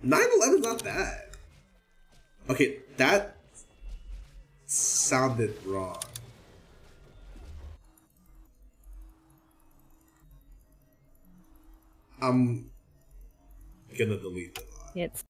9-11's not bad. Okay, that sounded wrong. I'm gonna delete it. It's